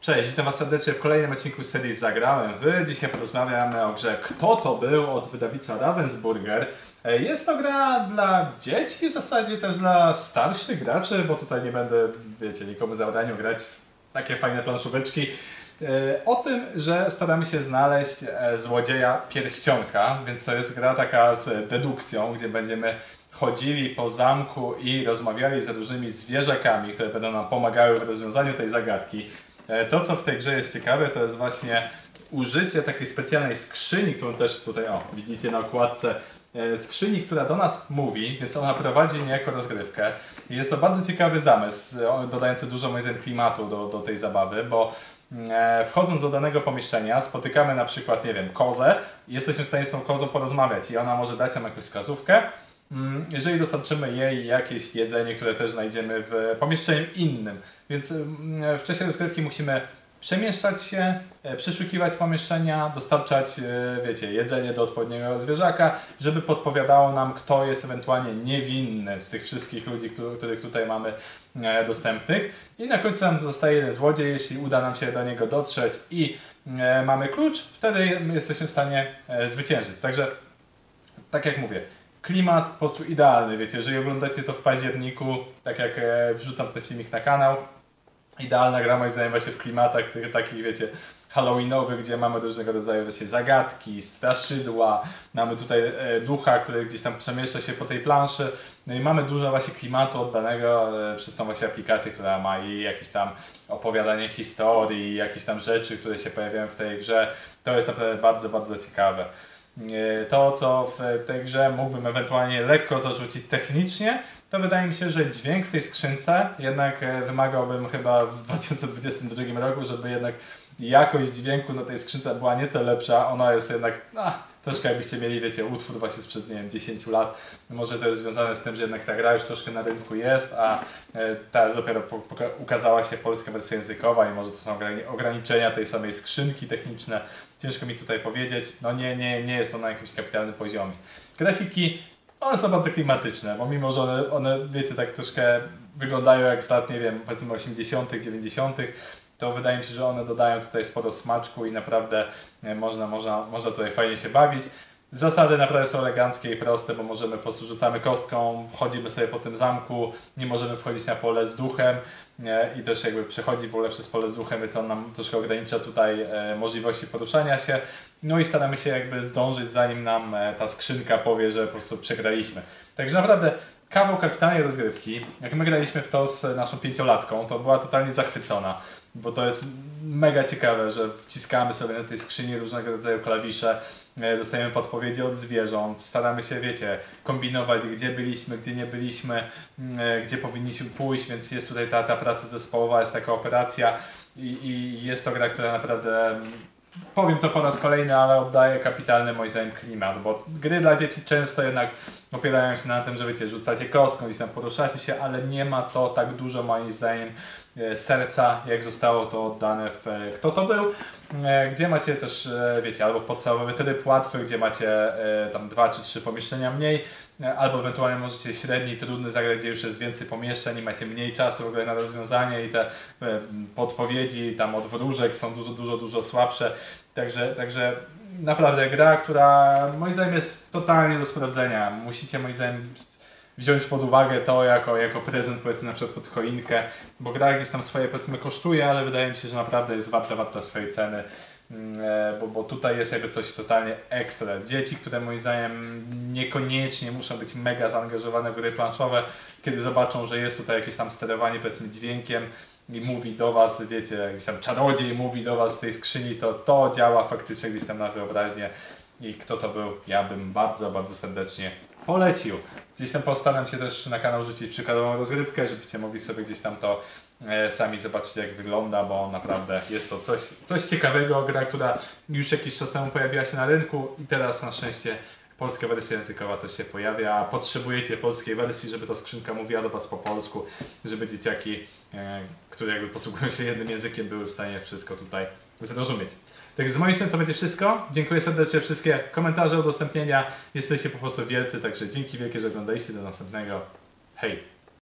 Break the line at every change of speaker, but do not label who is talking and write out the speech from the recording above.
Cześć, witam Was serdecznie w kolejnym odcinku serii Zagrałem w. Dzisiaj porozmawiamy o grze Kto to był od wydawnictwa Ravensburger. Jest to gra dla dzieci, w zasadzie też dla starszych graczy, bo tutaj nie będę, wiecie, nikomu zabraniał grać w takie fajne planszóweczki. O tym, że staramy się znaleźć złodzieja pierścionka, więc to jest gra taka z dedukcją, gdzie będziemy chodzili po zamku i rozmawiali z różnymi zwierzakami, które będą nam pomagały w rozwiązaniu tej zagadki. To, co w tej grze jest ciekawe, to jest właśnie użycie takiej specjalnej skrzyni, którą też tutaj, widzicie na okładce, skrzyni, która do nas mówi, więc ona prowadzi niejako rozgrywkę. I jest to bardzo ciekawy zamysł, dodający dużo, moim zdaniem, klimatu do tej zabawy, bo wchodząc do danego pomieszczenia spotykamy na przykład, nie wiem, kozę i jesteśmy w stanie z tą kozą porozmawiać i ona może dać nam jakąś wskazówkę, jeżeli dostarczymy jej jakieś jedzenie, które też znajdziemy w pomieszczeniu innym. Więc w czasie rozgrywki musimy przemieszczać się, przeszukiwać pomieszczenia, dostarczać, wiecie, jedzenie do odpowiedniego zwierzaka, żeby podpowiadało nam, kto jest ewentualnie niewinny z tych wszystkich ludzi, których tutaj mamy dostępnych. I na końcu nam zostaje jeden złodziej, jeśli uda nam się do niego dotrzeć i mamy klucz, wtedy jesteśmy w stanie zwyciężyć. Także, tak jak mówię, klimat po prostu idealny, wiecie, jeżeli oglądacie to w październiku, tak jak wrzucam ten filmik na kanał, idealna gra moim zdaniem właśnie w klimatach takich, wiecie, halloweenowych, gdzie mamy różnego rodzaju właśnie zagadki, straszydła, mamy tutaj ducha, który gdzieś tam przemieszcza się po tej planszy, no i mamy dużo właśnie klimatu oddanego przez tą właśnie aplikację, która ma i jakieś tam opowiadanie historii, jakieś tam rzeczy, które się pojawiają w tej grze. To jest naprawdę bardzo, bardzo ciekawe. To, co w tej grze mógłbym ewentualnie lekko zarzucić technicznie, to wydaje mi się, że dźwięk w tej skrzynce jednak wymagałbym chyba w 2022 roku, żeby jednak jakość dźwięku na tej skrzynce była nieco lepsza. Ona jest jednak troszkę jakbyście mieli, wiecie, utwór właśnie sprzed, nie wiem, 10 lat. Może to jest związane z tym, że jednak ta gra już troszkę na rynku jest, a teraz dopiero ukazała się polska wersja językowa i może to są ograniczenia tej samej skrzynki techniczne. Ciężko mi tutaj powiedzieć. No nie jest to na jakimś kapitalnym poziomie. Grafiki, one są bardzo klimatyczne, bo mimo, że one wiecie, tak troszkę wyglądają jak z lat, nie wiem, powiedzmy 80., 90., to wydaje mi się, że one dodają tutaj sporo smaczku i naprawdę można tutaj fajnie się bawić. Zasady naprawdę są eleganckie i proste, bo możemy po prostu rzucamy kostką, chodzimy sobie po tym zamku, nie możemy wchodzić na pole z duchem i też jakby przechodzi w ogóle przez pole z duchem, więc on nam troszkę ogranicza tutaj możliwości poruszania się. No i staramy się jakby zdążyć, zanim nam ta skrzynka powie, że po prostu przegraliśmy. Także naprawdę kawał kapitalnej rozgrywki. Jak my graliśmy w to z naszą 5-latką, to była totalnie zachwycona, bo to jest mega ciekawe, że wciskamy sobie na tej skrzyni różnego rodzaju klawisze, dostajemy podpowiedzi od zwierząt, staramy się, wiecie, kombinować, gdzie byliśmy, gdzie nie byliśmy, gdzie powinniśmy pójść, więc jest tutaj ta praca zespołowa, jest taka operacja i jest to gra, która naprawdę, powiem to po raz kolejny, ale oddaje kapitalny, moim zdaniem, klimat, bo gry dla dzieci często jednak opierają się na tym, że wiecie, rzucacie kostką, gdzieś tam poruszacie się, ale nie ma to tak dużo, moim zdaniem, serca, jak zostało to oddane w Kto to był, gdzie macie też, wiecie, albo podstawowy tryb łatwy, gdzie macie tam 2 czy 3 pomieszczenia mniej, albo ewentualnie możecie średni, trudny zagrać, gdzie już jest więcej pomieszczeń i macie mniej czasu w ogóle na rozwiązanie i te podpowiedzi tam od wróżek są dużo słabsze. Także naprawdę gra, która moim zdaniem jest totalnie do sprawdzenia. Musicie, moim zdaniem, wziąć pod uwagę to jako prezent, powiedzmy, na przykład pod choinkę, bo gra gdzieś tam swoje, powiedzmy, kosztuje, ale wydaje mi się, że naprawdę jest warta swojej ceny, bo tutaj jest jakby coś totalnie ekstra. Dzieci, które moim zdaniem niekoniecznie muszą być mega zaangażowane w gry planszowe, kiedy zobaczą, że jest tutaj jakieś tam sterowanie, powiedzmy, dźwiękiem i mówi do was, wiecie, jakiś tam czarodziej mówi do was z tej skrzyni, to działa faktycznie gdzieś tam na wyobraźnię. I Kto to był, ja bym bardzo, bardzo serdecznie polecił. Gdzieś tam postaram się też na kanał rzucić przykładową rozgrywkę, żebyście mogli sobie gdzieś tam to sami zobaczyć, jak wygląda, bo naprawdę jest to coś ciekawego. Gra, która już jakiś czas temu pojawiła się na rynku i teraz na szczęście polska wersja językowa też się pojawia, a potrzebujecie polskiej wersji, żeby ta skrzynka mówiła do was po polsku, żeby dzieciaki, które jakby posługują się jednym językiem, były w stanie wszystko tutaj zrozumieć. Tak, z mojej strony to będzie wszystko. Dziękuję serdecznie, wszystkie komentarze, udostępnienia. Jesteście po prostu wielcy, także dzięki wielkie, że oglądaliście. Do następnego. Hej!